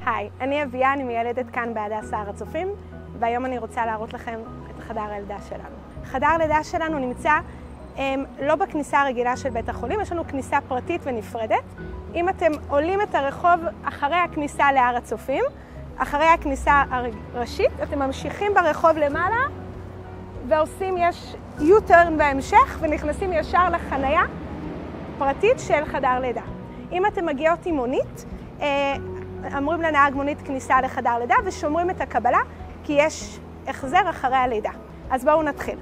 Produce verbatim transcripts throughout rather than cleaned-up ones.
היי, אני אביה, אני מיילדת כאן בהדסה הר הצופים, והיום אני רוצה להראות לכם את חדר הלידה שלנו. חדר הלידה שלנו נמצא הם, לא בכניסה הרגילה של בית החולים, יש לנו כניסה פרטית ונפרדת. אם אתם עולים את הרחוב אחרי הכניסה להר הצופים, אחרי הכניסה הראשית, אתם ממשיכים ברחוב למעלה ועושים, יש U-turn בהמשך ונכנסים ישר לחנייה פרטית של חדר לידה. אם אתם מגיעות עם מונית, אמורים לנהג מונית כניסה לחדר לידה ושומרים את הקבלה כי יש החזר אחרי הלידה. אז בואו נתחיל.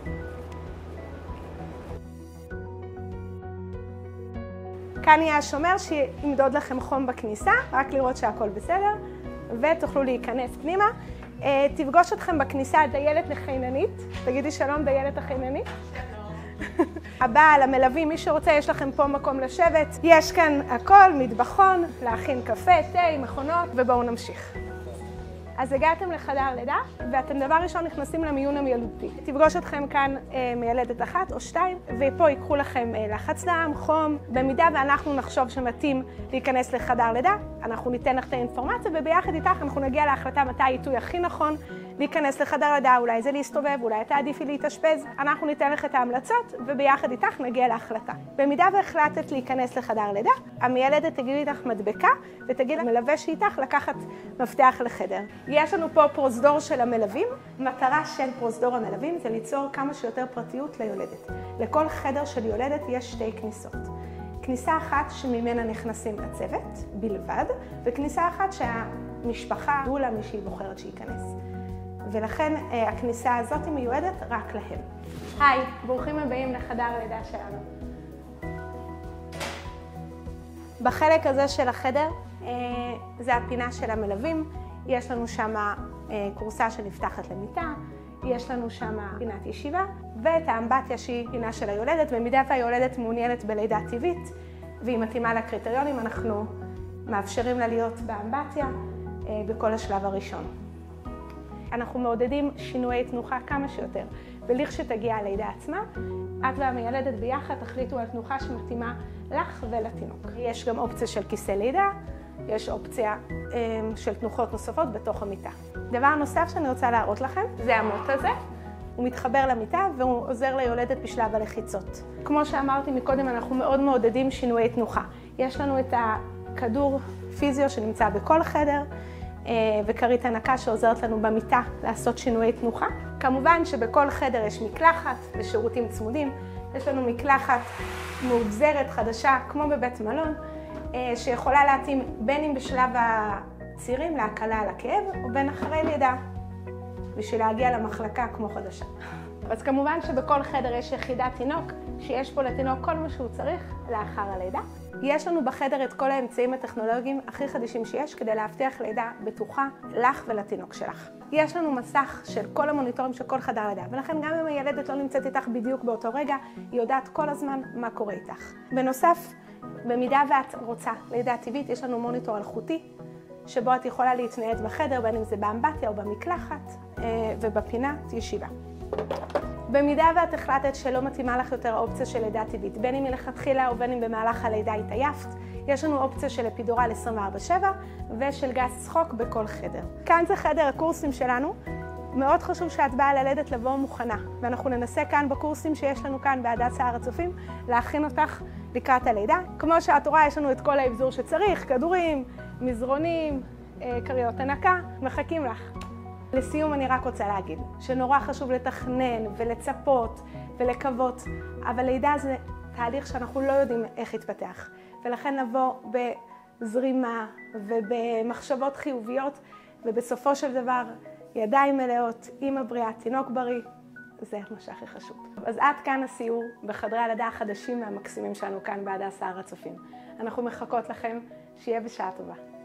כאן יהיה השומר שימדוד לכם חום בכניסה, רק לראות שהכל בסדר, ותוכלו להיכנס פנימה. תפגוש אתכם בכניסה דיילת לחיננית. תגידי שלום, דיילת החיננית. שלום. הבעל, המלווים, מי שרוצה, יש לכם פה מקום לשבת. יש כאן הכל, מטבחון, להכין קפה, תה, מכונות, ובואו נמשיך. אז הגעתם לחדר לידה, ואתם דבר ראשון נכנסים למיון המילדותי. תפגוש אתכם כאן אה, מיילדת אחת או שתיים, ופה ייקחו לכם אה, לחץ דם, חום. במידה ואנחנו נחשוב שמתאים להיכנס לחדר לידה, אנחנו ניתן לך את האינפורמציה, וביחד איתך אנחנו נגיע להחלטה מתי העיתוי הכי נכון להיכנס לחדר לידה, אולי זה להסתובב, אולי אתה עדיפי להתאשפז. אנחנו ניתן לך את ההמלצות, וביחד איתך נגיע להחלטה. במידה והחלטת להיכנס לחדר לידה, המיילדת תגיד איתך מדבקה, ותגיד למלווה שאיתך לקחת מפתח לחדר. יש לנו פה פרוזדור של המלווים. מטרה של פרוזדור המלווים זה ליצור כמה שיותר פרטיות ליולדת. לכל חדר של יולדת יש שתי כניסות. כניסה אחת שממנה נכנסים הצוות בלבד, וכניסה אחת שהמשפחה דולה מי שהיא בוחרת שייכנס. ולכן הכניסה הזאת היא מיועדת רק להם. היי, ברוכים הבאים לחדר הלידה שלנו. בחלק הזה של החדר זה הפינה של המלווים. יש לנו שם קורסה שנפתחת למיטה, יש לנו שם פינת ישיבה, ואת האמבטיה שהיא פינה של היולדת. במידה והיולדת מעוניינת בלידה טבעית, והיא מתאימה לקריטריונים, אנחנו מאפשרים לה להיות באמבטיה בכל השלב הראשון. אנחנו מעודדים שינויי תנוחה כמה שיותר, ולכשתגיע הלידה עצמה, את והמיילדת ביחד תחליטו על תנוחה שמתאימה לך ולתינוק. יש גם אופציה של כיסא לידה, יש אופציה של תנוחות נוספות בתוך המיטה. דבר נוסף שאני רוצה להראות לכם, זה המוט הזה. הוא מתחבר למיטה והוא עוזר ליולדת בשלב הלחיצות. כמו שאמרתי מקודם, אנחנו מאוד מעודדים שינויי תנוחה. יש לנו את הכדור פיזיו שנמצא בכל חדר, וכרית הנקה שעוזרת לנו במיטה לעשות שינויי תנוחה. כמובן שבכל חדר יש מקלחת ושירותים צמודים. יש לנו מקלחת מאובזרת חדשה, כמו בבית מלון, שיכולה להתאים בין אם בשלב הצירים להקלה על הכאב, או בין אחרי לידה, בשביל להגיע למחלקה כמו חדשה. אז כמובן שבכל חדר יש יחידת תינוק, שיש פה לתינוק כל מה שהוא צריך לאחר הלידה. יש לנו בחדר את כל האמצעים הטכנולוגיים הכי חדישים שיש, כדי להבטיח לידה בטוחה לך ולתינוק שלך. יש לנו מסך של כל המוניטורים של כל חדר לידה, ולכן גם אם הילדת לא נמצאת איתך בדיוק באותו רגע, היא יודעת כל הזמן מה קורה איתך. בנוסף, במידה ואת רוצה לידה טבעית, יש לנו מוניטור אלחוטי, שבו את יכולה להתנייד בחדר, בין אם זה באמבטיה או במקלחת, ובפינת ישיבה. במידה ואת החלטת שלא מתאימה לך יותר האופציה של לידה טבעית, בין אם מלכתחילה או בין אם במהלך הלידה התעייפת, יש לנו אופציה של אפידורל עשרים וארבע שבע ושל גז צחוק בכל חדר. כאן זה חדר הקורסים שלנו. מאוד חשוב שאת באה ללדת לבוא מוכנה, ואנחנו ננסה כאן בקורסים שיש לנו כאן בהדסה הר הצופים, להכין אותך לקראת הלידה. כמו שאת רואה, יש לנו את כל האבזור שצריך, כדורים, מזרונים, כריות הנקה, מחכים לך. לסיום אני רק רוצה להגיד שנורא חשוב לתכנן ולצפות ולקוות, אבל לידה זה תהליך שאנחנו לא יודעים איך יתפתח. ולכן נבוא בזרימה ובמחשבות חיוביות, ובסופו של דבר ידיים מלאות, אמא בריאה, תינוק בריא, זה מה שהכי חשוב. אז עד כאן הסיור בחדרי הלידה החדשים והמקסימים שלנו כאן בהדסה הר הצופים. אנחנו מחכות לכם, שיהיה בשעה טובה.